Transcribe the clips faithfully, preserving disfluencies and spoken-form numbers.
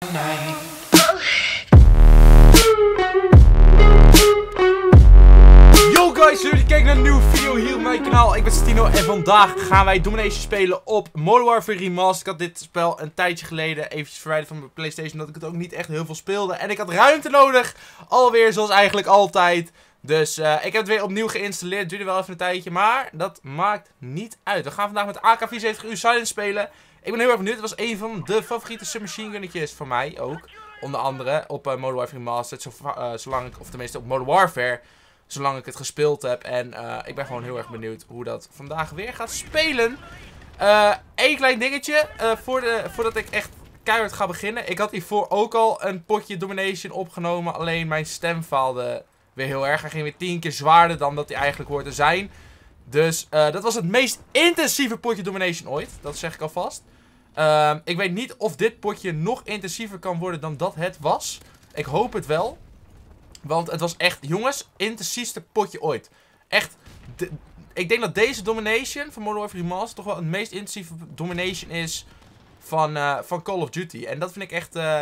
Yo guys, jullie kijken naar een nieuwe video hier op mijn kanaal. Ik ben Stino en vandaag gaan wij Domination spelen op Modern Warfare Remastered. Ik had dit spel een tijdje geleden eventjes verwijderd van mijn PlayStation, omdat ik het ook niet echt heel veel speelde. En ik had ruimte nodig, alweer zoals eigenlijk altijd. Dus uh, ik heb het weer opnieuw geïnstalleerd. Het duurde wel even een tijdje, maar dat maakt niet uit. We gaan vandaag met A K vierenzeventig U Silent spelen. Ik ben heel erg benieuwd. Het was een van de favoriete submachine gunnetjes van mij ook. Onder andere op uh, Modern Warfare Remastered, zo, uh, zolang ik, of tenminste op Modern Warfare, zolang ik het gespeeld heb. En uh, ik ben gewoon heel erg benieuwd hoe dat vandaag weer gaat spelen. Uh, Eén klein dingetje, uh, voor de, voordat ik echt keihard ga beginnen. Ik had hiervoor ook al een potje Domination opgenomen, alleen mijn stem faalde weer heel erg. Hij ging weer tien keer zwaarder dan dat hij eigenlijk hoort te zijn. Dus uh, dat was het meest intensieve potje Domination ooit. Dat zeg ik alvast. Uh, ik weet niet of dit potje nog intensiever kan worden dan dat het was. Ik hoop het wel. Want het was echt, jongens, intensiefste potje ooit. Echt, de, ik denk dat deze Domination van Modern Warfare Remastered toch wel het meest intensieve Domination is van, uh, van Call of Duty. En dat vind ik echt... Uh...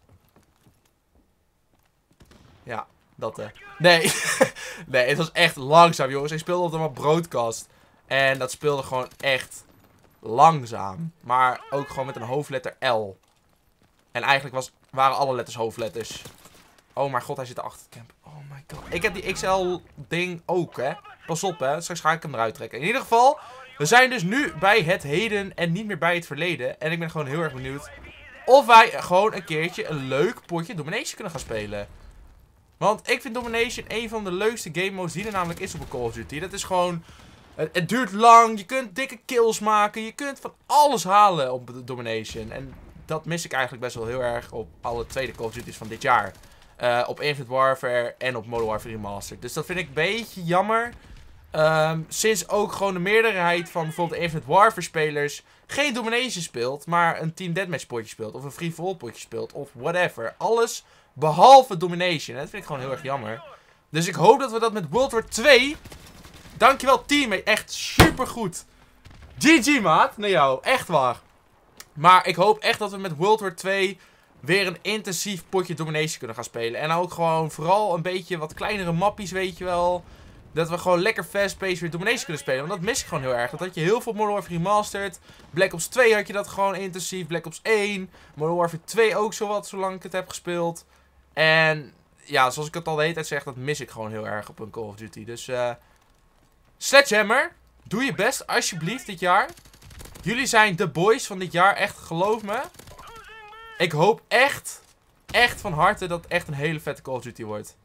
Ja, dat eh. Uh... Nee, nee, het was echt langzaam, jongens. Ik speelde op de map Broadcast. En dat speelde gewoon echt langzaam. Maar ook gewoon met een hoofdletter L. En eigenlijk was, waren alle letters hoofdletters. Oh mijn god, hij zit achter het camp. Oh my god. Ik heb die X L ding ook, hè. Pas op, hè. Straks ga ik hem eruit trekken. In ieder geval, we zijn dus nu bij het heden en niet meer bij het verleden. En ik ben gewoon heel erg benieuwd of wij gewoon een keertje een leuk potje Domination kunnen gaan spelen. Want ik vind Domination een van de leukste game modes die er namelijk is op een Call of Duty. Dat is gewoon... Het, het duurt lang, je kunt dikke kills maken, je kunt van alles halen op Domination. En dat mis ik eigenlijk best wel heel erg op alle tweede Call of Duty's van dit jaar. Uh, op Infinite Warfare en op Modern Warfare Remastered. Dus dat vind ik een beetje jammer. Um, sinds ook gewoon de meerderheid van bijvoorbeeld de Infinite Warfare spelers geen Domination speelt, maar een Team Deathmatch potje speelt. Of een Free For All potje speelt. Of whatever. Alles behalve Domination. Dat vind ik gewoon heel erg jammer. Dus ik hoop dat we dat met World War twee... Dankjewel teammate. Echt supergoed. G G maat. Naar jou. Echt waar. Maar ik hoop echt dat we met World War twee... weer een intensief potje Domination kunnen gaan spelen. En ook gewoon vooral een beetje wat kleinere mappies, weet je wel. Dat we gewoon lekker fast-paced weer Domination kunnen spelen. Want dat mis ik gewoon heel erg. Dat had je heel veel Modern Warfare Remastered. Black Ops twee had je dat gewoon intensief. Black Ops één. Modern Warfare twee ook zowat, zolang ik het heb gespeeld. En ja, zoals ik het al de hele tijd zeg, dat mis ik gewoon heel erg op een Call of Duty. Dus uh, Sledgehammer, doe je best alsjeblieft dit jaar. Jullie zijn de boys van dit jaar, echt, geloof me. Ik hoop echt, echt van harte dat het echt een hele vette Call of Duty wordt.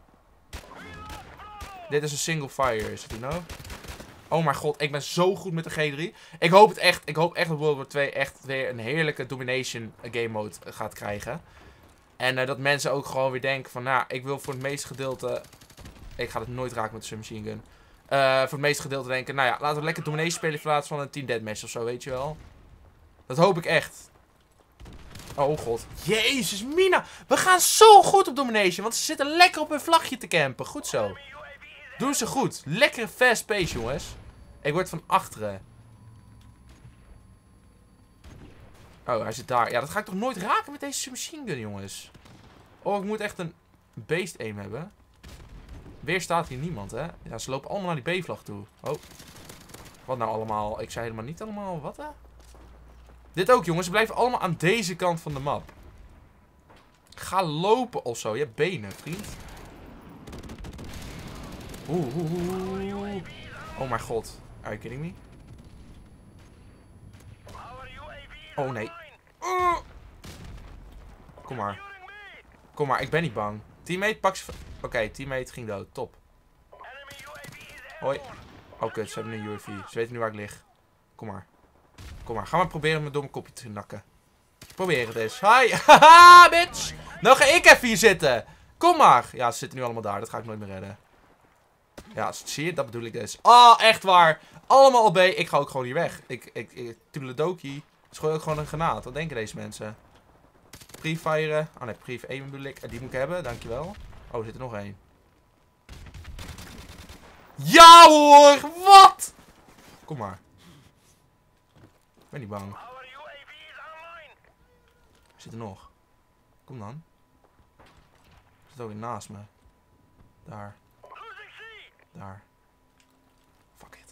Dit is een single fire, is het, you know? Oh mijn god, ik ben zo goed met de G drie. Ik hoop het echt, ik hoop echt dat World War twee echt weer een heerlijke Domination game mode gaat krijgen. En uh, dat mensen ook gewoon weer denken van, nou, ik wil voor het meeste gedeelte... Ik ga het nooit raken met de submachine gun. Uh, voor het meeste gedeelte denken, nou ja, laten we lekker Domination spelen in plaats van een Team Deathmatch of zo, weet je wel. Dat hoop ik echt. Oh god. Jezus, Mina. We gaan zo goed op Domination. Want ze zitten lekker op hun vlagje te campen. Goed zo. Doen ze goed. Lekkere fast pace, jongens. Ik word van achteren. Oh, hij zit daar. Ja, dat ga ik toch nooit raken met deze submachine gun, jongens. Oh, ik moet echt een beest aim hebben. Weer staat hier niemand, hè. Ja, ze lopen allemaal naar die B-vlag toe. Oh. Wat nou allemaal? Ik zei helemaal niet allemaal. Wat, hè? Dit ook, jongens. Ze blijven allemaal aan deze kant van de map. Ga lopen of zo. Je hebt benen, vriend. Oeh, oeh, oeh. Oh mijn god. Are you kidding me? Oh nee. Uh. Kom maar. Kom maar, ik ben niet bang. Teammate, pak ze... Oké, okay, teammate ging dood. Top. Hoi. Oh kut, ze hebben een U A V. Ze weten nu waar ik lig. Kom maar. Kom maar, ga maar proberen me door mijn kopje te nakken. Probeer het eens. Hi. Haha, bitch. Nou ga ik even hier zitten. Kom maar. Ja, ze zitten nu allemaal daar. Dat ga ik nooit meer redden. Ja, zie je? Dat bedoel ik dus. Oh, echt waar. Allemaal op B. Ik ga ook gewoon hier weg. Ik, ik, ik, Toedeledokie. Het is gewoon ook gewoon een granaat. Wat denken deze mensen? Pre-firen. Oh nee, pre-aim bedoel ik. Die moet ik hebben, dankjewel. Oh, er zit er nog één. Ja hoor, wat? Kom maar. Ik ben niet bang. Er zit er nog. Kom dan. Zit ook naast me. Daar. Daar. Fuck it.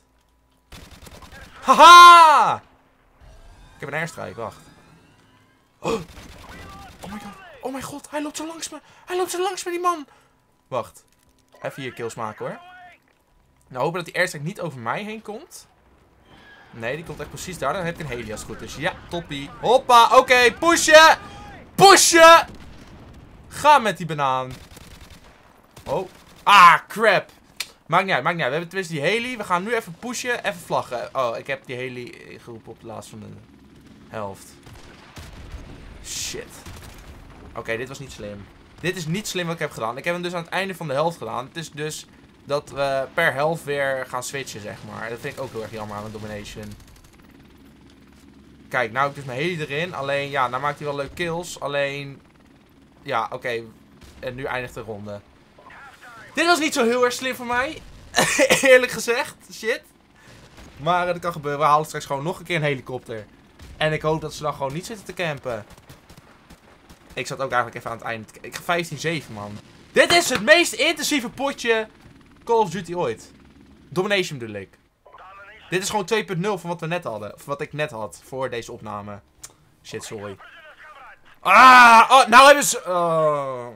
Haha! Ik heb een airstrike, wacht. Oh. Oh my god. Oh mijn god, hij loopt zo langs me. Hij loopt zo langs me, die man. Wacht. Even hier kills maken hoor. Nou, hopen dat die airstrike niet over mij heen komt. Nee, die komt echt precies daar. Dan heb ik een heli als het goed is. Ja, toppie. Hoppa, oké, okay, pushen! Pushen! Ga met die banaan. Oh. Ah, crap. Maakt niet uit, maakt niet uit. We hebben tenminste die heli. We gaan nu even pushen. Even vlaggen. Oh, ik heb die heli geroepen op de laatste van de helft. Shit. Oké, okay, dit was niet slim. Dit is niet slim wat ik heb gedaan. Ik heb hem dus aan het einde van de helft gedaan. Het is dus dat we per helft weer gaan switchen, zeg maar. Dat vind ik ook heel erg jammer aan een domination. Kijk, nou heb ik dus mijn heli erin. Alleen, ja, nou maakt hij wel leuke kills. Alleen, ja, oké. Okay. En nu eindigt de ronde. Dit was niet zo heel erg slim van mij. Eerlijk gezegd. Shit. Maar dat kan gebeuren. We halen straks gewoon nog een keer een helikopter. En ik hoop dat ze dan gewoon niet zitten te campen. Ik zat ook eigenlijk even aan het einde. Ik ga vijftien zeven, man. Dit is het meest intensieve potje Call of Duty ooit. Domination bedoel ik. Dit is gewoon twee punt nul van wat we net hadden. Of wat ik net had voor deze opname. Shit, sorry. Ah! Oh, nou hebben ze... Oh.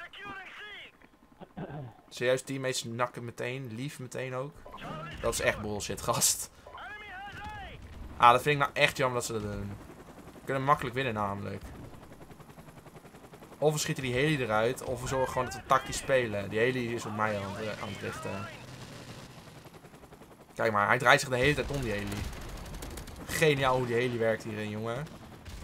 Serieus, teammates nakken meteen. Lief meteen ook. Dat is echt bullshit, gast. Ah, dat vind ik nou echt jammer dat ze dat doen. We kunnen makkelijk winnen namelijk. Of we schieten die heli eruit. Of we zorgen gewoon dat we tactisch spelen. Die heli is op mij aan het, aan het richten. Kijk maar, hij draait zich de hele tijd om die heli. Geniaal hoe die heli werkt hierin, jongen. Oké,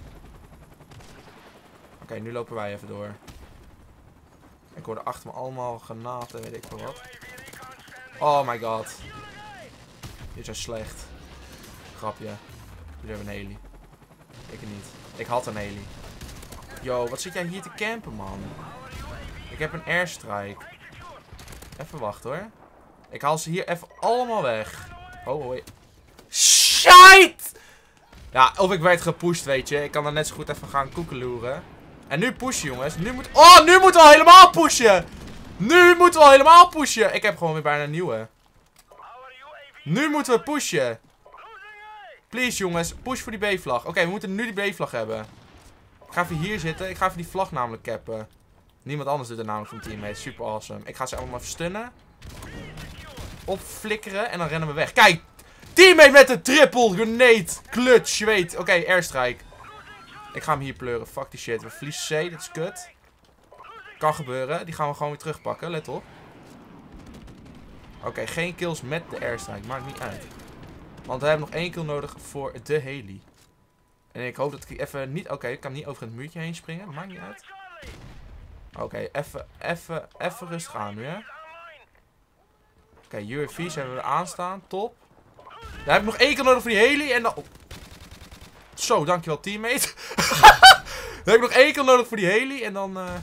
okay, nu lopen wij even door. Ik hoorde achter me allemaal granaten, weet ik veel wat. Oh my god. Dit is slecht. Grapje. Jullie hebben een heli. Ik niet. Ik had een heli. Yo, wat zit jij hier te campen, man? Ik heb een airstrike. Even wachten, hoor. Ik haal ze hier even allemaal weg. Oh, hoi. Shite! Ja, of ik werd gepusht, weet je. Ik kan dan net zo goed even gaan koekeloeren. En nu pushen, jongens. Nu moet... Oh, nu moeten we al helemaal pushen! Nu moeten we al helemaal pushen! Ik heb gewoon weer bijna een nieuwe. Nu moeten we pushen. Please, jongens. Push voor die B-vlag. Oké, okay, we moeten nu die B-vlag hebben. Ik ga even hier zitten. Ik ga even die vlag namelijk cappen. Niemand anders doet het namelijk van teammates. Super awesome. Ik ga ze allemaal even stunnen. Opflikkeren. En dan rennen we weg. Kijk! Teammate met een triple grenade. Clutch. Je weet. Oké, okay, airstrike. Ik ga hem hier pleuren. Fuck die shit. We verliezen C. Dat is kut. Kan gebeuren. Die gaan we gewoon weer terugpakken. Let op. Oké, okay, geen kills met de airstrike. Maakt niet uit. Want we hebben nog één kill nodig voor de heli. En ik hoop dat ik even niet... Oké, okay, ik kan niet over het muurtje heen springen. Maakt niet uit. Oké, okay, even, even, even rustig aan nu, hè. Oké, okay, U A V's hebben we aanstaan. Top. Dan heb ik nog één kill nodig voor die heli. En dan... Oh. Zo, dankjewel teammate. Dan heb ik nog één kill nodig voor die heli. En dan... Uh...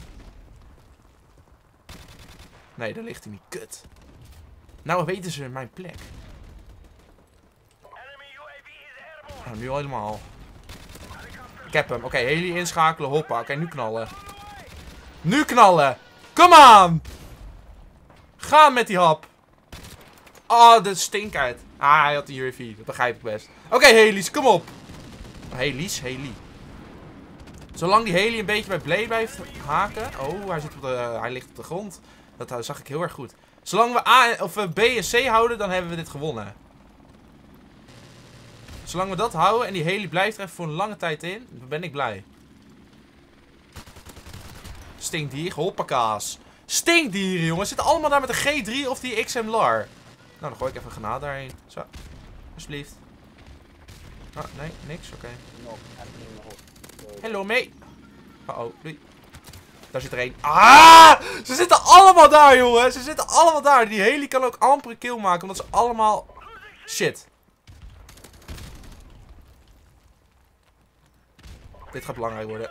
Nee, daar ligt hij niet. Kut. Nou weten ze mijn plek. Nou, nu al helemaal. Ik heb hem. Oké, okay, heli inschakelen. Hoppa. Oké, okay, nu knallen. Nu knallen. Come on. Ga met die hap. Oh, de stinkheid. Ah, hij had een U A V. Dat begrijp ik best. Oké, okay, heli's. Kom op. Heli's? Heli. Zolang die heli een beetje bij Blade blijft haken. Oh, hij, zit op de, hij ligt op de grond. Dat zag ik heel erg goed. Zolang we A of B en C houden, dan hebben we dit gewonnen. Zolang we dat houden en die heli blijft er even voor een lange tijd in, dan ben ik blij. Stinkdier, hoppakaas. Stinkdieren, jongens. Zitten allemaal daar met de G drie of die X M L A R. Nou, dan gooi ik even een granaat daarheen. Zo. Alsjeblieft. Ah, nee, niks. Oké. Okay. Hallo, mee. Uh oh, doei. Daar zit er één. Ah! Ze zitten allemaal daar, jongen. Ze zitten allemaal daar. Die heli kan ook amper een kill maken, omdat ze allemaal... Shit. Dit gaat belangrijk worden.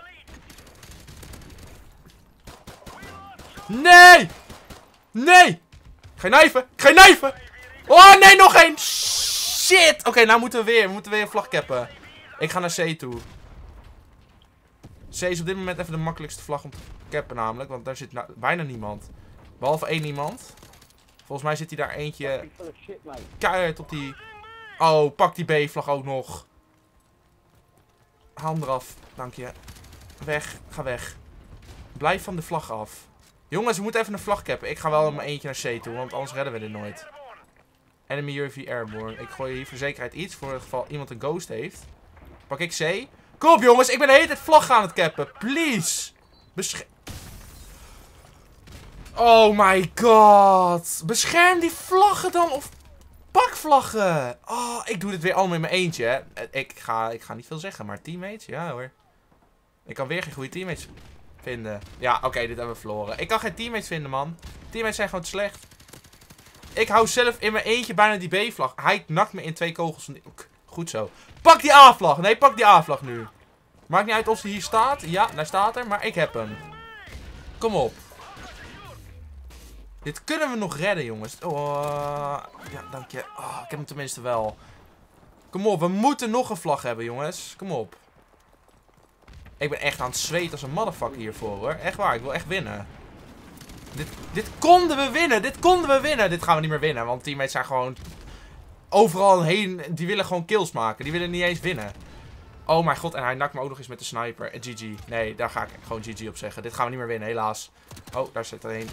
Nee! Nee! Geen knijven! Geen knijven! Oh, nee, nog één! Shit! Oké, okay, nou moeten we weer. We moeten weer een vlag cappen. Ik ga naar C toe. C is op dit moment even de makkelijkste vlag om te cappen namelijk. Want daar zit nou bijna niemand. Behalve één iemand. Volgens mij zit hij daar eentje keihard op die... Oh, pak die B-vlag ook nog. Haal hem eraf. Dank je. Weg. Ga weg. Blijf van de vlag af. Jongens, we moeten even een vlag cappen. Ik ga wel in mijn eentje naar C toe, want anders redden we dit nooit. Enemy U A V Airborne. Ik gooi hier voor zekerheid iets, voor het geval iemand een ghost heeft. Pak ik C. Kom op jongens, ik ben de hele tijd vlag aan het cappen. Please. Bescherm... Oh my god. Bescherm die vlaggen dan, of pak vlaggen. Oh, ik doe dit weer allemaal in mijn eentje, hè. Ik ga, ik ga niet veel zeggen, maar teammates, ja hoor. Ik kan weer geen goede teammates vinden. Ja, oké, okay, dit hebben we verloren. Ik kan geen teammates vinden, man. Teammates zijn gewoon te slecht. Ik hou zelf in mijn eentje bijna die B-vlag. Hij nakt me in twee kogels. Goed zo. Pak die A-vlag. Nee, pak die A-vlag nu. Maakt niet uit of hij hier staat. Ja, daar staat er. Maar ik heb hem. Kom op. Dit kunnen we nog redden, jongens. Oh, ja, dank je. Oh, ik heb hem tenminste wel. Kom op, we moeten nog een vlag hebben, jongens. Kom op. Ik ben echt aan het zweten als een motherfucker hiervoor, hoor. Echt waar, ik wil echt winnen. Dit, dit konden we winnen. Dit konden we winnen. Dit gaan we niet meer winnen. Want teammates zijn gewoon overal heen. Die willen gewoon kills maken. Die willen niet eens winnen. Oh mijn god. En hij nakt me ook nog eens met de sniper. En G G. Nee, daar ga ik gewoon G G op zeggen. Dit gaan we niet meer winnen, helaas. Oh, daar zit er een.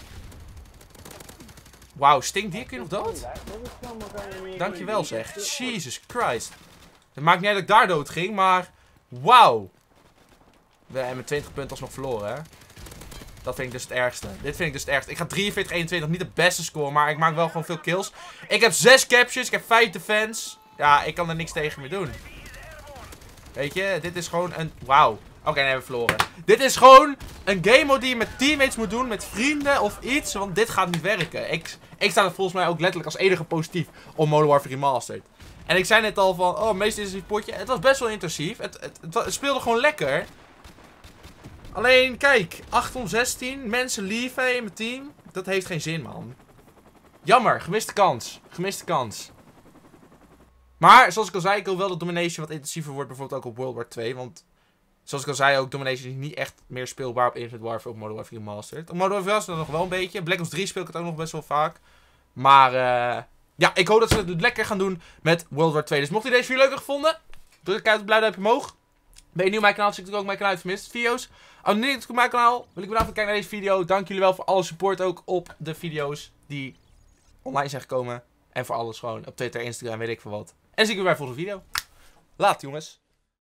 Wauw, Sting, die kun je nog dood? Dankjewel zeg. Jesus Christ. Het maakt niet uit dat ik daar dood ging, maar... Wauw. We hebben met twintig punten alsnog verloren, hè. Dat vind ik dus het ergste. Dit vind ik dus het ergste. Ik ga drieënveertig eenentwintig. Niet de beste score, maar ik maak wel gewoon veel kills. Ik heb zes captures. Ik heb vijf defense. Ja, ik kan er niks tegen meer doen. Weet je, dit is gewoon een... Wauw. Oké, okay, nee, we hebben verloren. Dit is gewoon een game mode die je met teammates moet doen. Met vrienden of iets. Want dit gaat niet werken. Ik, ik sta er volgens mij ook letterlijk als enige positief op Modern Warfare Remastered. En ik zei net al van... Oh, meest intensief potje. Het was best wel intensief. Het, het, het, het speelde gewoon lekker. Alleen, kijk, acht om zestien, mensen lieven in mijn team. Dat heeft geen zin, man. Jammer, gemiste kans. Gemiste kans. Maar, zoals ik al zei, ik wil wel dat Domination wat intensiever wordt, bijvoorbeeld ook op World War twee. Want, zoals ik al zei, ook Domination is niet echt meer speelbaar op Infinite Warfare of Modern Warfare Remastered. Op Modern Warfare is dat nog wel een beetje. Black Ops drie speel ik het ook nog best wel vaak. Maar, uh, ja, ik hoop dat ze het lekker gaan doen met World War twee. Dus mocht je deze video leuk hebben gevonden, druk een blauw duimpje omhoog. Ben je nieuw op mijn kanaal, check natuurlijk ook mijn kanaal vermist video's. Abonneer je op mijn kanaal. Wil ik bedanken voor het kijken naar deze video. Dank jullie wel voor alle support ook op de video's die online zijn gekomen. En voor alles gewoon op Twitter, Instagram, weet ik veel wat. En zie ik jullie bij de volgende video. Laat jongens.